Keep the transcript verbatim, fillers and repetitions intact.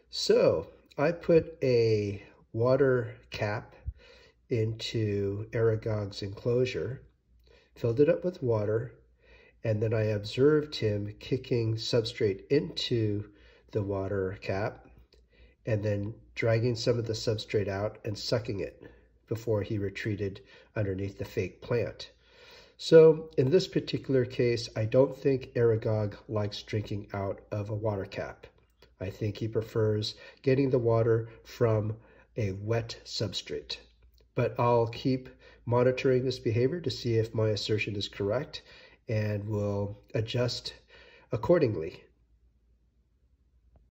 So I put a water cap into Arogog's enclosure, filled it up with water, and then I observed him kicking substrate into the water cap and then dragging some of the substrate out and sucking it before he retreated underneath the fake plant. So in this particular case, I don't think Arogog likes drinking out of a water cap. I think he prefers getting the water from a wet substrate. But I'll keep monitoring this behavior to see if my assertion is correct, and will adjust accordingly.